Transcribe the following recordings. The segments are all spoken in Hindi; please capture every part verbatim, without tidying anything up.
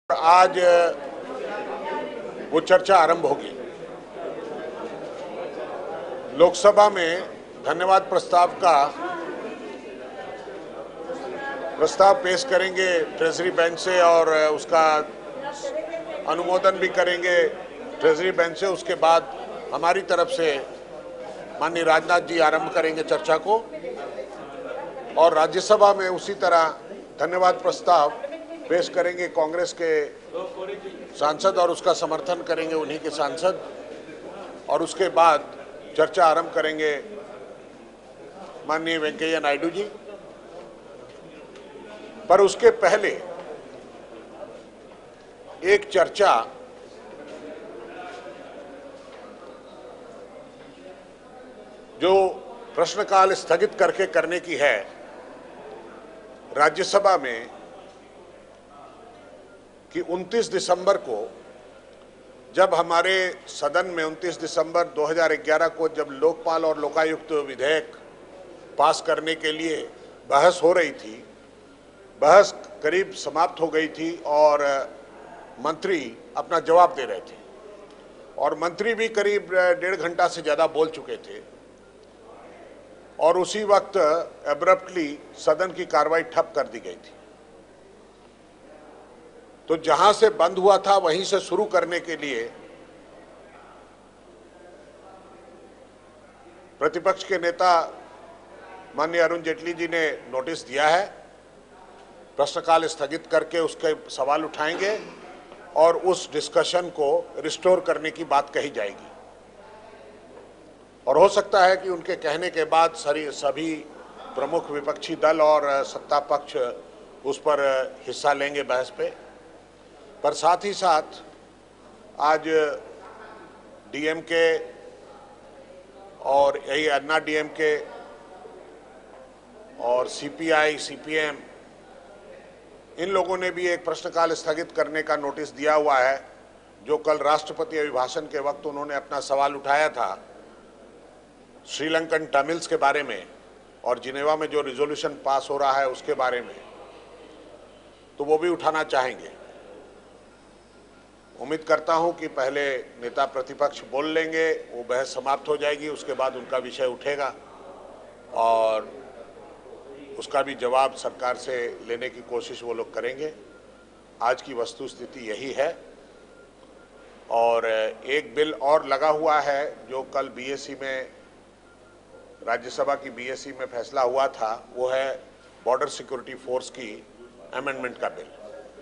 आज वो चर्चा आरंभ होगी। लोकसभा में धन्यवाद प्रस्ताव का प्रस्ताव पेश करेंगे ट्रेजरी बेंच से और उसका अनुमोदन भी करेंगे ट्रेजरी बेंच से। उसके बाद हमारी तरफ से माननीय राजनाथ जी आरंभ करेंगे चर्चा को और राज्यसभा में उसी तरह धन्यवाद प्रस्ताव पेश करेंगे कांग्रेस के सांसद और उसका समर्थन करेंगे उन्हीं के सांसद, और उसके बाद चर्चा आरंभ करेंगे माननीय वेंकैया नायडू जी। पर उसके पहले एक चर्चा जो प्रश्नकाल स्थगित करके करने की है राज्यसभा में कि उनतीस दिसंबर को जब हमारे सदन में उनतीस दिसंबर दो हज़ार ग्यारह को जब लोकपाल और लोकायुक्त विधेयक पास करने के लिए बहस हो रही थी, बहस करीब समाप्त हो गई थी और मंत्री अपना जवाब दे रहे थे और मंत्री भी करीब डेढ़ घंटा से ज़्यादा बोल चुके थे और उसी वक्त एब्रप्टली सदन की कार्रवाई ठप कर दी गई थी। तो जहां से बंद हुआ था वहीं से शुरू करने के लिए प्रतिपक्ष के नेता माननीय अरुण जेटली जी ने नोटिस दिया है। प्रश्नकाल स्थगित करके उसके सवाल उठाएंगे और उस डिस्कशन को रिस्टोर करने की बात कही जाएगी और हो सकता है कि उनके कहने के बाद सारी सभी प्रमुख विपक्षी दल और सत्ता पक्ष उस पर हिस्सा लेंगे बहस पे। पर साथ ही साथ आज डीएमके और यही अन्ना डीएमके और सीपीआई सीपीएम इन लोगों ने भी एक प्रश्नकाल स्थगित करने का नोटिस दिया हुआ है, जो कल राष्ट्रपति अभिभाषण के वक्त उन्होंने अपना सवाल उठाया था श्रीलंकन तमिल्स के बारे में और जिनेवा में जो रिजोल्यूशन पास हो रहा है उसके बारे में, तो वो भी उठाना चाहेंगे। उम्मीद करता हूं कि पहले नेता प्रतिपक्ष बोल लेंगे, वो बहस समाप्त हो जाएगी, उसके बाद उनका विषय उठेगा और उसका भी जवाब सरकार से लेने की कोशिश वो लोग करेंगे। आज की वस्तु स्थिति यही है। और एक बिल और लगा हुआ है जो कल बीएससी में राज्यसभा की बीएससी में फैसला हुआ था, वो है बॉर्डर सिक्योरिटी फोर्स की अमेंडमेंट का बिल।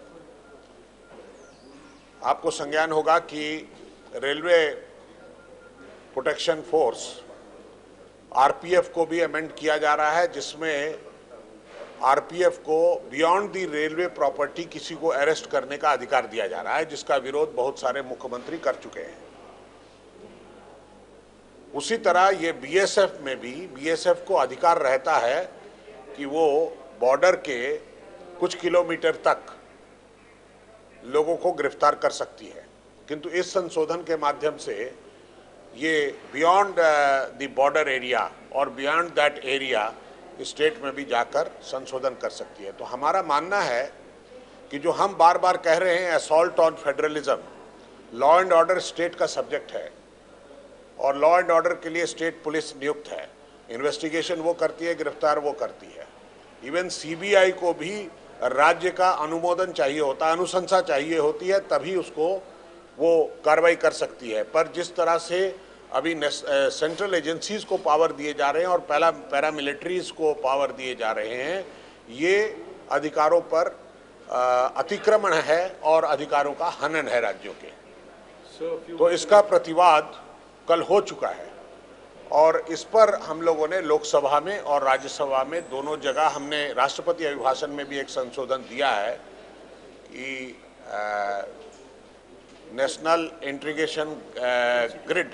आपको संज्ञान होगा कि रेलवे प्रोटेक्शन फोर्स आरपीएफ को भी अमेंड किया जा रहा है, जिसमें आरपीएफ को बियॉन्ड दी रेलवे प्रॉपर्टी किसी को अरेस्ट करने का अधिकार दिया जा रहा है, जिसका विरोध बहुत सारे मुख्यमंत्री कर चुके हैं। उसी तरह ये बीएसएफ में भी बीएसएफ को अधिकार रहता है कि वो बॉर्डर के कुछ किलोमीटर तक लोगों को गिरफ्तार कर सकती है, किंतु इस संशोधन के माध्यम से ये बियॉन्ड द बॉर्डर एरिया और बियॉन्ड दैट एरिया स्टेट में भी जाकर संशोधन कर सकती है। तो हमारा मानना है कि जो हम बार बार कह रहे हैं assault on federalism, law and order state का सब्जेक्ट है और लॉ एंड ऑर्डर के लिए स्टेट पुलिस नियुक्त है, इन्वेस्टिगेशन वो करती है, गिरफ्तार वो करती है। इवन सीबीआई को भी राज्य का अनुमोदन चाहिए होता है, अनुशंसा चाहिए होती है, तभी उसको वो कार्रवाई कर सकती है। पर जिस तरह से अभी सेंट्रल एजेंसीज को पावर दिए जा रहे हैं और पहला पैरामिलिट्रीज को पावर दिए जा रहे हैं, ये अधिकारों पर अतिक्रमण है और अधिकारों का हनन है राज्यों के। तो इसका प्रतिवाद कल हो चुका है और इस पर हम लोगों ने लोकसभा में और राज्यसभा में दोनों जगह हमने राष्ट्रपति अभिभाषण में भी एक संशोधन दिया है कि नेशनल इंटीग्रेशन ग्रिड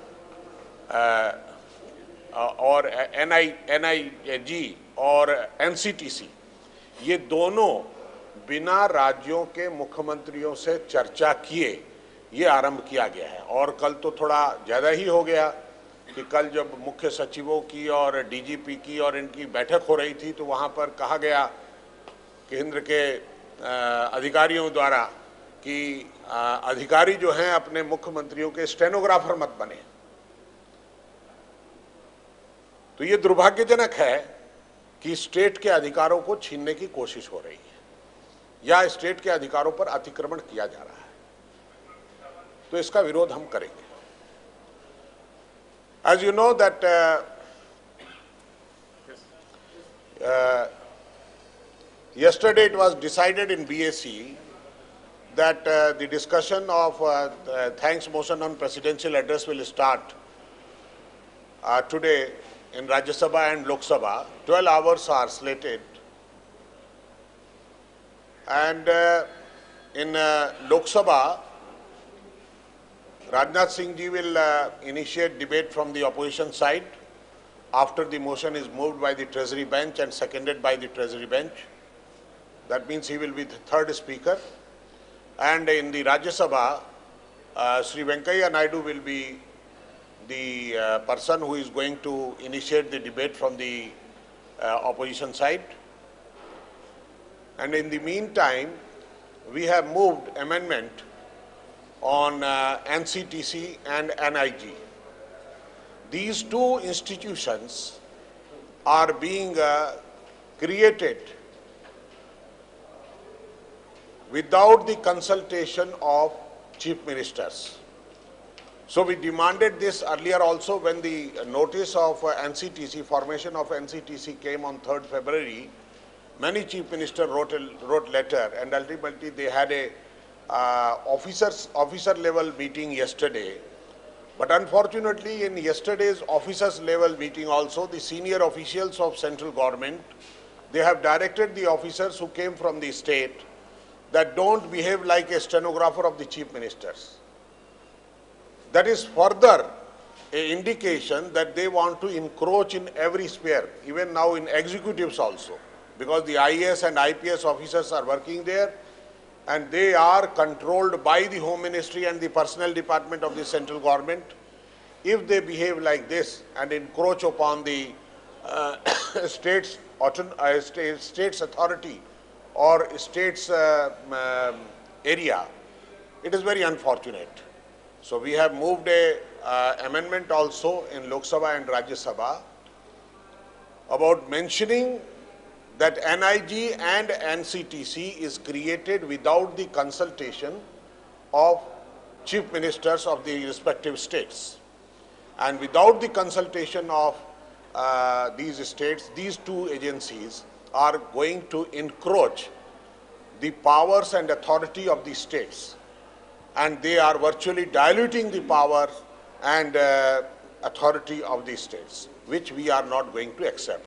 और एनआई एनआईजी और एनसीटीसी, ये दोनों बिना राज्यों के मुख्यमंत्रियों से चर्चा किए ये आरंभ किया गया है। और कल तो थोड़ा ज़्यादा ही हो गया कि कल जब मुख्य सचिवों की और डीजीपी की और इनकी बैठक हो रही थी तो वहाँ पर कहा गया केंद्र के अधिकारियों द्वारा कि अधिकारी जो हैं अपने मुख्यमंत्रियों के स्टेनोग्राफर मत बने। तो ये दुर्भाग्यजनक है कि स्टेट के अधिकारों को छीनने की कोशिश हो रही है या स्टेट के अधिकारों पर अतिक्रमण किया जा रहा है, तो इसका विरोध हम करेंगे। As you know that uh, uh, yesterday it was decided in B A C that uh, the discussion of uh, the thanks motion on presidential address will start uh, today in Rajya Sabha and Lok Sabha. twelve hours are slated, and uh, in uh, Lok Sabha, Rajnath Singh ji will uh, initiate debate from the opposition side after the motion is moved by the Treasury bench and seconded by the Treasury bench. That means he will be the third speaker. And in the Rajya Sabha, uh, Sri Venkaiah Naidu will be the uh, person who is going to initiate the debate from the uh, opposition side. And in the meantime, we have moved amendment on uh, N C T C and N I G. These two institutions are being uh, created without the consultation of chief ministers. So we demanded this earlier also when the notice of uh, N C T C, formation of N C T C came on third February. Many chief ministers wrote a wrote letter, and ultimately they had a uh, officers officer level meeting yesterday. But unfortunately, in yesterday's officers level meeting also, the senior officials of central government, they have directed the officers who came from the state that don't behave like a stenographer of the chief ministers. That is further an indication that they want to encroach in every sphere, even now in executives also, because the I A S and I P S officers are working there and they are controlled by the Home Ministry and the Personnel Department of the central government. If they behave like this and encroach upon the uh, state's, uh, state's authority or state's uh, um, area, it is very unfortunate. So we have moved a uh, amendment also in Lok Sabha and Rajya Sabha about mentioning that N I G and N C T C is created without the consultation of chief ministers of the respective states. And without the consultation of uh, these states, these two agencies are going to encroach the powers and authority of the states. And they are virtually diluting the power and uh, authority of the states, which we are not going to accept.